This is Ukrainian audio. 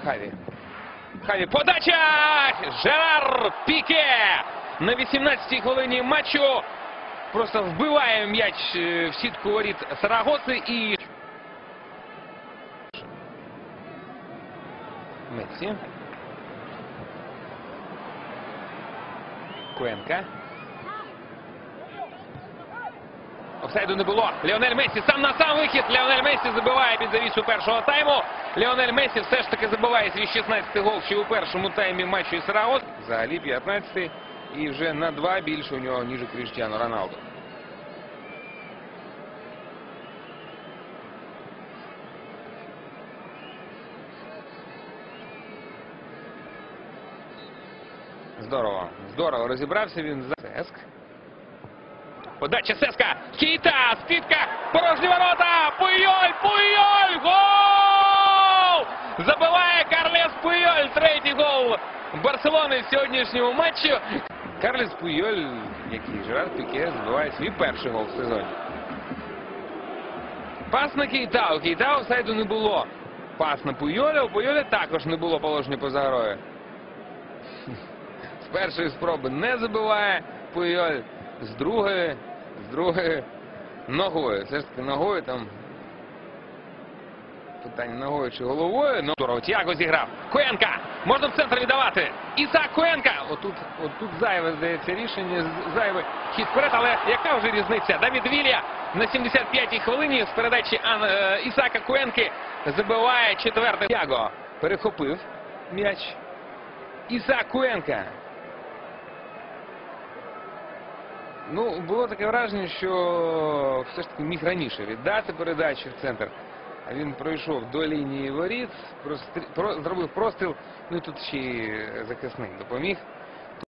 Хаві. Подача! Жерар Піке! На 18-й хвилині матчу просто вбиває м'яч в сітку воріт Сарагоси і... Мессі. Куенка. Офсайду не було. Ліонель Мессі сам на сам вихід. Ліонель Мессі забиває під завісу першого тайму. Ліонель Мессі все ж таки забиває свій 16-й гол ще у першому таймі матчу із Сарагос. Взагалі 15-й. І вже на 2 більше у нього, ніж у Кріштіану Роналду. Здорово. Здорово розібрався він за Сеск. Подача Сеска. Кейта. Скидка. Порожні ворота. Пуйоль. Пуйоль. Гол! Забиває Карлес Пуйоль. Третій гол Барселони в сьогоднішньому матчі. Карлес Пуйоль, який Жерар Піке, забиває свій перший гол в сезоні. Пас на Кейта. У Кейта офсайду не було. Пас на Пуйоля. У Пуйоля також не було положення поза грою. З першої спроби не забиває Пуйоль. З другої ногою. Все ж таки ногою там. Питання ногою чи головою. Ну, здорово. Тіаго зіграв. Куенка. Можна в центр віддавати. Ісак Куенка. Отут зайве, здається, рішення. Зайвий хід вперед. Але яка вже різниця? Давід Вілля на 75-й хвилині з передачі Ісака Куенки забиває 4-й. Тіаго перехопив м'яч. Ісак Куенка. Ну, було таке враження, що все ж таки міг раніше віддати передачу в центр. А він пройшов до лінії воріт, зробив простріл, ну і тут ще й захисник допоміг.